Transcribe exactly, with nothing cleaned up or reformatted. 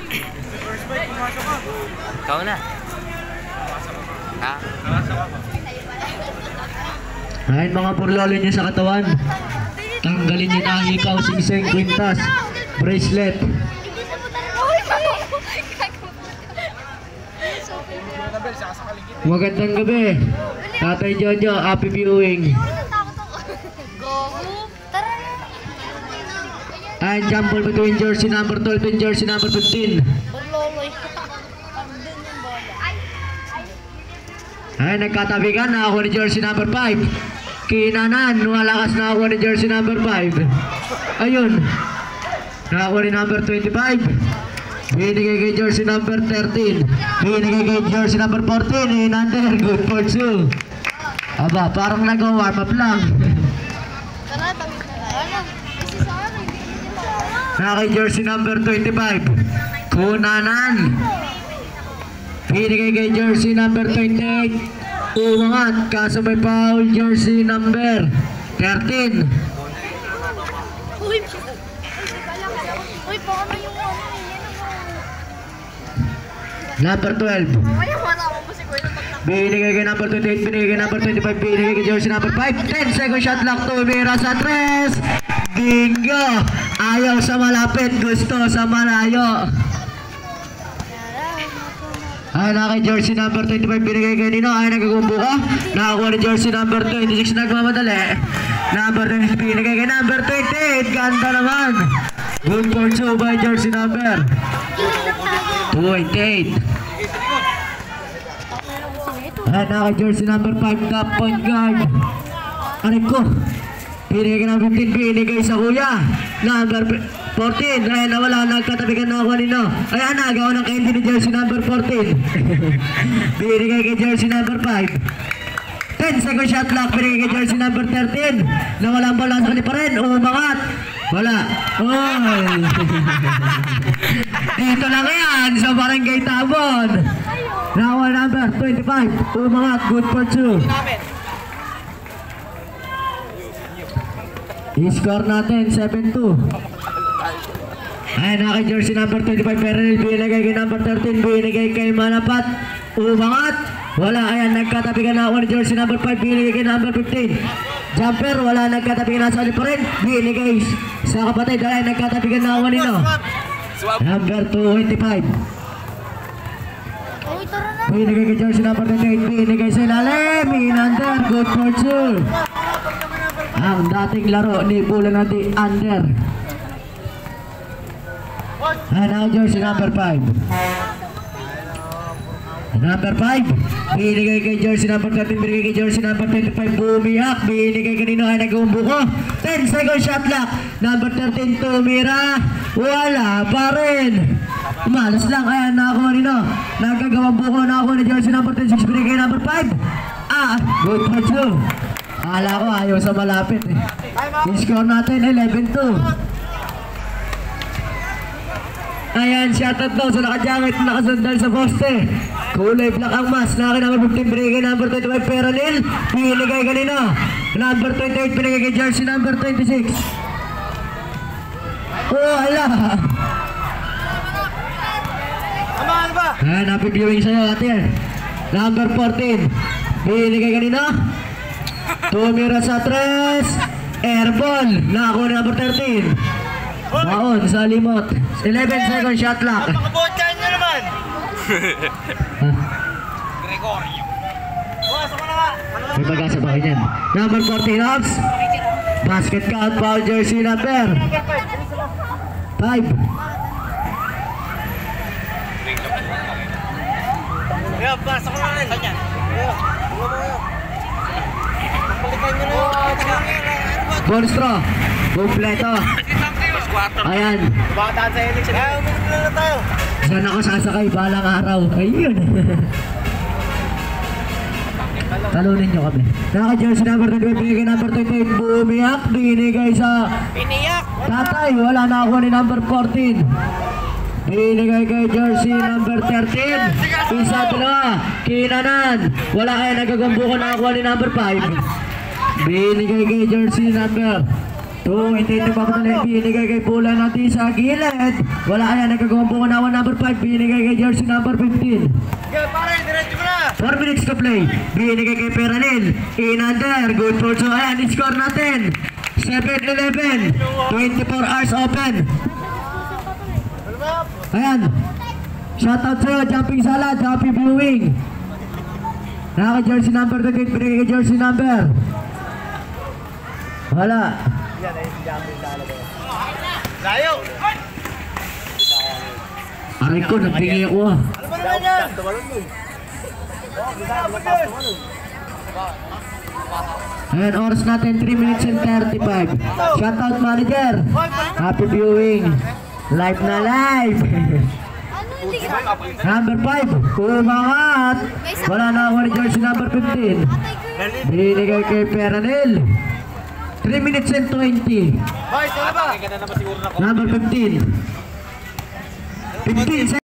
Ikaw na. Ha? Ayun mga purlolo niya sa katawan. Tanggalin niyo na ikaw singseng kwintas. Bracelet. Magandang gabi. Tatay Jojo, happy viewing. And jumble between jersey number twelve and jersey number fifteen. Ay, nagkatabi ka na ako ni jersey number five. Kinanan, walakas na ako ni jersey number five. Ayun. Na ako ni number twenty-five. Binigay kay jersey number thirteen. Binigay kay jersey number fourteen. In under, good for two. Aba, parang nag-warm up lang. Na kay jersey number twenty-five. Kunanan. Binigay kay jersey number twenty-eight. Umangat, kaso may foul jersey number thirteen. Uy, paano yung Number twelve. Binigay kay number twenty-eight, binigay kay number twenty-five, binigay kay jersey number five. ten second shot lang, tumira sa tres. Bingo! Ayaw sa malapit, gusto sa malayo. Ay, na kay jersey number twenty-five, binigay kay Nino. Ay, nagagumbo ka. Nakakuha ni jersey number twenty-six, nagmamadali. Number twenty-six, binigay kay number twenty-eight. Ganda naman. Good for two by jersey number twenty-eight. Ay, na kay jersey number five, top point guard. Aray ko. Binigay kay number fifteen, binigay sa kuya. Number fourteen, ay nawala, nagkatabi ka na ako nino. Ayan, nagawa ng candy ni jersey number fourteen. Binigay kay jersey number five. ten second shot clock, binigay kay jersey number thirteen. Nawala ang bola sa kanila pa rin, umangat. Wala. Oy. Dito lang yan, sa Barangay Tabon. Nawala number twenty-five, umangat, good for two. I-score natin, seven two. Ayan na kay jersey number twenty-five, Perenil, binigay kay number thirteen, binigay kay Manapat, umangat, wala. Ayan, nagkatabi ka na ako ni jersey number five, binigay kay number fifteen. Jumper, wala, nagkatabi ka na sa pa rin, binigay sa kapatid. Ayan, nagkatabi ka na ako nino. Number twenty-five. Binigay kay jersey number twenty-eight, binigay sa ilalim, in-under, good for two. Ang dating laro ni Bulan Nati under. And now jersey number five. Number five. Binigay kay jersey number thirteen. Binigay kay jersey number twenty-five. Bumiyak. Binigay kanino ay nag-umbo ko. ten second shot clock. Number thirteen tumira. Wala pa rin. Malas lang. Ayan na ako nino. Nagkagawang buko na ako ni jersey number twenty-six. Binigay number five. Ah, good for two. Akala ko ayaw sa malapit eh. I-score natin eleven two. Ayan, shoutout daw sa nakajangit, nakasandal sa poste. Kulay black ang mas. Naki number fifteen, binigay number twenty-five, Peronil. Binigay kanina. Number twenty-eight, binigay kay jersey number twenty-six. Oh, ala. Ano ba? Ayan, happy viewing sa'yo, ate. Number fourteen, binigay kanina. Tumira sa tres. Airball. Nakakuha ni number thirteen. Baon sa limot. eleven second shot clock. Pakabotyan nyo naman. Gregorio. Bukas ako na nga. May pag-asa ba kanyan? Number fourteen Ops. Basket count, foul jersey number five. Yo, pasok ko na rin. Kanya. Yo, buka mo kayo. Balikan nyo na yung... Ball straw. Kompleto. Ayan. Bata sa Helix. Ay, uminom na lang tayo. Saan ako sasakay balang araw? Ayun. Talunin nyo kami. Naka-jersey number twenty-five, binigay number twenty-eight. Bumiyak, binigay sa... Piniyak. Tatay, wala na ako ni number fourteen. Binigay kay jersey number thirteen. Isa, dalawa. Kinanan. Wala kayo, nagagumbuko na ako ni number five. Binigay kay jersey number two, hindi ito papatuloy. Binigay kay Pula natin sa gilid. Wala yan, nagkagawang po nawan number five. Binigay kay jersey number fifteen. Okay, pare, diretso mo na. four minutes to play. Binigay kay Peranil. In under. Good for two. Ayan, score natin. seven eleven. twenty-four hours open. Ayan. Shoutout sa'yo. Jumping salad. Happy viewing. Naka-jersey number to get. Binigay kay jersey number. Wala. Layo. Aray ko, nagpingi ako ah. Ano ba naman yan? Ayan, oras natin three minutes and thirty-five. Shoutout manager. Happy viewing. Live na live. Ano hindi ka? Number five, umangat. Wala na ako ni jersey number fifteen. Binigay kay Peranil. three minutes and twenty. Boy, sino ba? Number fifteen. fifteen